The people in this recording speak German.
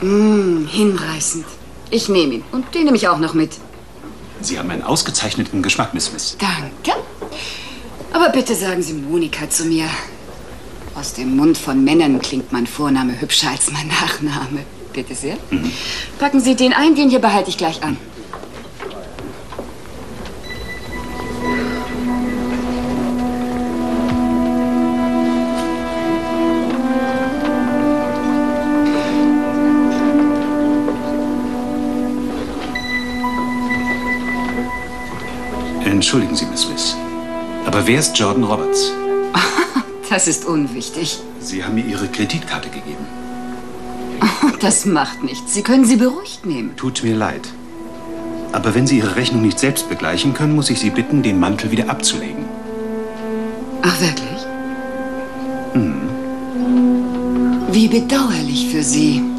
Hinreißend. Ich nehme ihn. Und den nehme ich auch noch mit. Sie haben einen ausgezeichneten Geschmack, Miss Smith. Danke. Aber bitte sagen Sie Monika zu mir. Aus dem Mund von Männern klingt mein Vorname hübscher als mein Nachname. Bitte sehr. Packen Sie den ein, den hier behalte ich gleich an. Entschuldigen Sie, Miss Smith. Aber wer ist Jordan Roberts? Das ist unwichtig. Sie haben mir Ihre Kreditkarte gegeben. Das macht nichts. Sie können sie beruhigt nehmen. Tut mir leid. Aber wenn Sie Ihre Rechnung nicht selbst begleichen können, muss ich Sie bitten, den Mantel wieder abzulegen. Ach, wirklich? Wie bedauerlich für Sie.